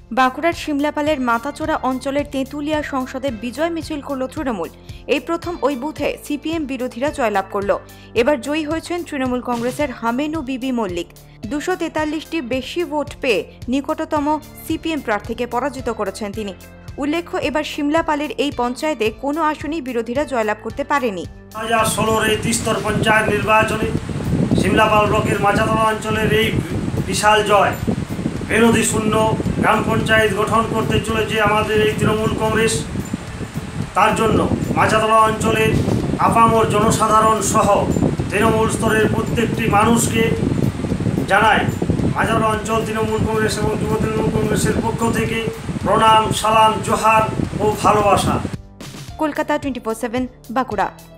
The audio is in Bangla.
বাঁকুড়ার শিমলাপালের মাথাচোরা অঞ্চলের তেঁতুলিয়া সংসদে বিজয় মিছিল করল তৃণমূল। এই প্রথম ওই বুথে সিপিএম বিরোধীরা জয়লাভ করল। এবার জয়ী হয়েছেন তৃণমূল কংগ্রেসের হামেনু বিবি মল্লিক। 243টি বেশি ভোট পেয়ে নিকটতম সিপিএম প্রার্থীকে পরাজিত করেছেন তিনি। উল্লেখ্য, এবার শিমলাপালের এই পঞ্চায়েতে কোনো আসনেই বিরোধীরা জয়লাভ করতে পারেনি। 2016 এই ত্রিস্তর পঞ্চায়েত নির্বাচনে শিমলাপাল ব্লকের মাচাতলা অঞ্চলের এই বিশাল জয়, বিরোধী শূন্য গ্রাম পঞ্চায়েত গঠন করতে চলেছে আমাদের এই তৃণমূল কংগ্রেস। তার জন্য মাচাতলা অঞ্চলের আপামর জনসাধারণ সহ তৃণমূল স্তরের প্রত্যেকটি মানুষকে জানায় মাচাতলা অঞ্চল তৃণমূল কংগ্রেস এবং যুব তৃণমূল কংগ্রেসের পক্ষ থেকে প্রণাম, সালাম, জোহার ও ভালোবাসা। কলকাতা 24/7 বাঁকুড়া।